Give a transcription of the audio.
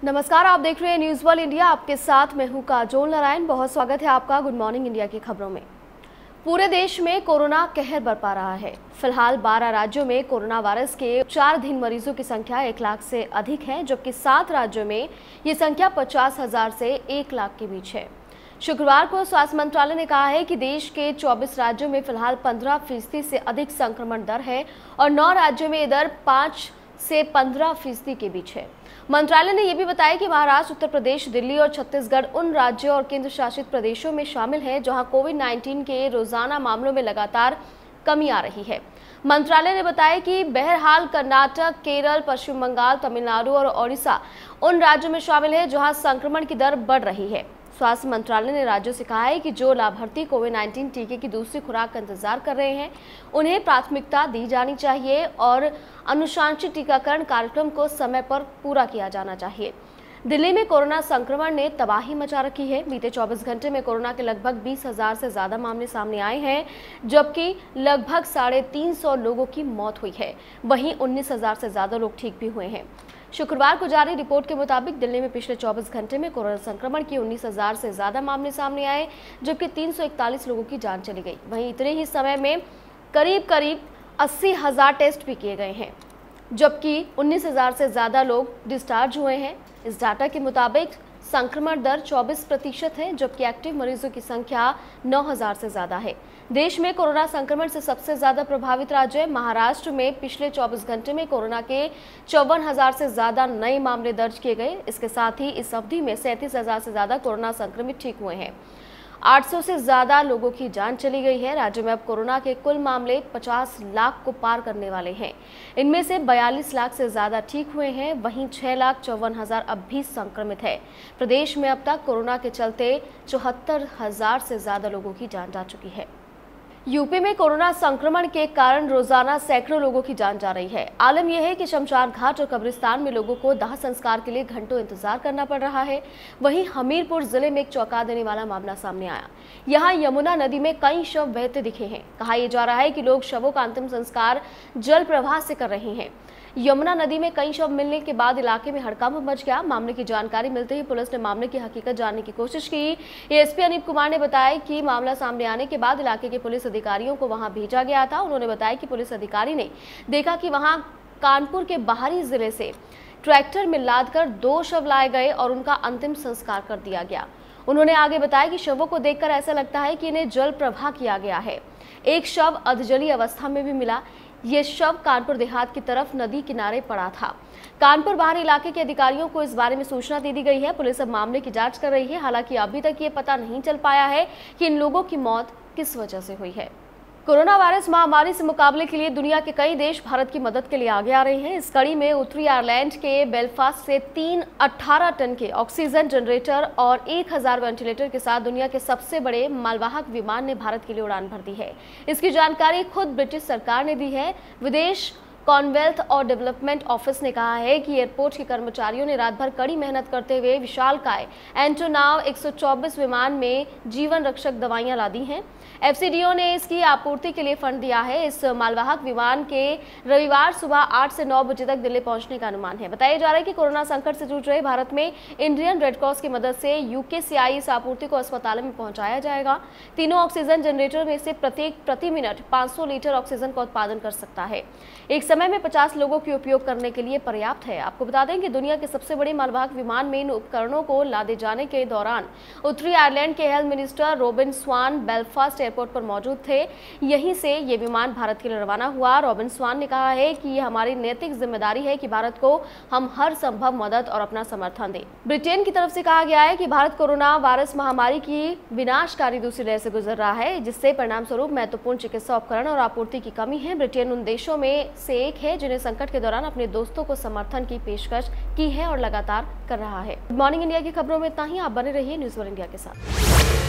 नमस्कार, आप देख रहे हैं न्यूज वर्ल्ड इंडिया। आपके साथ मैं हूं काजोल नारायण। बहुत स्वागत है आपका गुड मॉर्निंग इंडिया की खबरों में। पूरे देश में कोरोना कहर बरपा रहा है। फिलहाल 12 राज्यों में कोरोना वायरस के उपचाराधीन मरीजों की संख्या 1 लाख से अधिक है, जबकि 7 राज्यों में ये संख्या 50,000 से 1 लाख के बीच है। शुक्रवार को स्वास्थ्य मंत्रालय ने कहा है कि देश के 24 राज्यों में फिलहाल 15% से अधिक संक्रमण दर है और 9 राज्यों में ये दर 5 से 15% के बीच है। मंत्रालय ने यह भी बताया कि महाराष्ट्र, उत्तर प्रदेश, दिल्ली और छत्तीसगढ़ उन राज्यों और केंद्र शासित प्रदेशों में शामिल हैं जहां कोविड-19 के रोजाना मामलों में लगातार कमी आ रही है। मंत्रालय ने बताया कि बहरहाल कर्नाटक, केरल, पश्चिम बंगाल, तमिलनाडु और ओडिशा उन राज्यों में शामिल है जहां संक्रमण की दर बढ़ रही है। स्वास्थ्य मंत्रालय ने राज्यों से कहा है कि जो लाभार्थी कोविड-19 टीके की दूसरी खुराक का इंतजार कर रहे हैं उन्हें प्राथमिकता दी जानी चाहिए और अनुशांसित टीकाकरण कार्यक्रम को समय पर पूरा किया जाना चाहिए। दिल्ली में कोरोना संक्रमण ने तबाही मचा रखी है। बीते 24 घंटे में कोरोना के लगभग 20,000 से ज्यादा मामले सामने आए हैं, जबकि लगभग 350 लोगों की मौत हुई है। वहीं 19,000 से ज्यादा लोग ठीक भी हुए हैं। शुक्रवार को जारी रिपोर्ट के मुताबिक दिल्ली में पिछले 24 घंटे में कोरोना संक्रमण के 19,000 से ज्यादा मामले सामने आए, जबकि 341 लोगों की जान चली गई। वहीं इतने ही समय में करीब 80,000 टेस्ट भी किए गए हैं, जबकि 19,000 से ज्यादा लोग डिस्चार्ज हुए हैं। इस डाटा के मुताबिक संक्रमण दर 24% है, जबकि एक्टिव मरीजों की संख्या 9,000 से ज्यादा है। देश में कोरोना संक्रमण से सबसे ज्यादा प्रभावित राज्य है महाराष्ट्र में पिछले 24 घंटे में कोरोना के 54,000 से ज्यादा नए मामले दर्ज किए गए। इसके साथ ही इस अवधि में 37,000 से ज्यादा कोरोना संक्रमित ठीक हुए हैं। 800 से ज्यादा लोगों की जान चली गई है। राज्य में अब कोरोना के कुल मामले 50 लाख को पार करने वाले हैं। इनमें से 42 लाख से ज्यादा ठीक हुए हैं। वहीं 6,54,000 अब भी संक्रमित है। प्रदेश में अब तक कोरोना के चलते 74,000 से ज्यादा लोगों की जान जा चुकी है। यूपी में कोरोना संक्रमण के कारण रोजाना सैकड़ों लोगों की जान जा रही है। आलम यह है कि शमशान घाट और कब्रिस्तान में लोगों को दाह संस्कार के लिए घंटों इंतजार करना पड़ रहा है। वहीं हमीरपुर जिले में एक चौंका देने वाला मामला सामने आया। यहां यमुना नदी में कई शव बहते दिखे हैं। कहा यह जा रहा है कि लोग शवों का अंतिम संस्कार जल प्रवाह से कर रहे हैं। यमुना नदी में कई शव मिलने के बाद इलाके में हड़कंप मच गया। मामले की जानकारी मिलते ही पुलिस ने मामले की हकीकत जानने की कोशिश की। एएसपी अनिप कुमार ने बताया कि मामला सामने आने के बाद इलाके के पुलिस अधिकारियों को वहां भेजा गया था। उन्होंने बताया कि पुलिस अधिकारी ने देखा कि वहां कानपुर के बाहरी जिले से ट्रैक्टर में लादकर 2 शव लाए गए और उनका अंतिम संस्कार कर दिया गया। उन्होंने आगे बताया कि शवों को देखकर ऐसा लगता है कि इन्हें जल प्रवाह किया गया है। एक शव अधजली अवस्था में भी मिला। ये शव कानपुर देहात की तरफ नदी किनारे पड़ा था। कानपुर बाहरी इलाके के अधिकारियों को इस बारे में सूचना दे दी गई है। पुलिस अब मामले की जांच कर रही है। हालांकि अभी तक ये पता नहीं चल पाया है कि इन लोगों की मौत किस वजह से हुई है। कोरोना वायरस महामारी से मुकाबले के लिए दुनिया के कई देश भारत की मदद के लिए आगे आ रहे हैं। इस कड़ी में उत्तरी आयरलैंड के बेलफास्ट से 18 टन के ऑक्सीजन जनरेटर और 1,000 वेंटिलेटर के साथ दुनिया के सबसे बड़े मालवाहक विमान ने भारत के लिए उड़ान भर दी है। इसकी जानकारी खुद ब्रिटिश सरकार ने दी है। विदेश कॉमनवेल्थ और डेवलपमेंट ऑफिस ने कहा है कि एयरपोर्ट के कर्मचारियों ने रात भर कड़ी मेहनत करते हुए विशालकाय एंटोनॉव 124 विमान में जीवन रक्षक दवाइयां ला दी हैं। एफसीडीओ ने इसकी आपूर्ति के लिए फंड दिया है। इस मालवाहक विमान के रविवार सुबह 8 से 9 बजे तक दिल्ली पहुंचने का अनुमान है। बताया जा रहा है कि कोरोना संकट से जूझ रहे भारत में इंडियन रेड क्रॉस की मदद से यूके से आई इस आपूर्ति को अस्पतालों में पहुंचाया जाएगा। तीनों ऑक्सीजन जनरेटर में से प्रत्येक प्रति मिनट 500 लीटर ऑक्सीजन का उत्पादन कर सकता है। एक समय में 50 लोगों के उपयोग करने के लिए पर्याप्त है। आपको बता दें कि दुनिया के सबसे बड़े मालवाहक विमान में इन उपकरणों को लादे जाने के दौरान उत्तरी आयरलैंड के health minister Robin Swann Belfast airport पर मौजूद थे। यहीं से ये विमान भारत के लिए रवाना हुआ। रॉबिन स्वान ने कहा है कि ये हमारी नैतिक जिम्मेदारी है कि भारत को हम हर संभव मदद और अपना समर्थन दें। ब्रिटेन की तरफ से कहा गया है कि भारत कोरोना वायरस महामारी की विनाशकारी दूसरी लहर से गुजर रहा है, जिससे परिणाम स्वरूप महत्वपूर्ण चिकित्सा उपकरण और आपूर्ति की कमी है। ब्रिटेन उन देशों में से एक है जिन्हें संकट के दौरान अपने दोस्तों को समर्थन की पेशकश की है और लगातार कर रहा है। गुड मॉर्निंग इंडिया की खबरों में इतना ही। आप बने रहिए न्यूज वर्ल्ड इंडिया के साथ।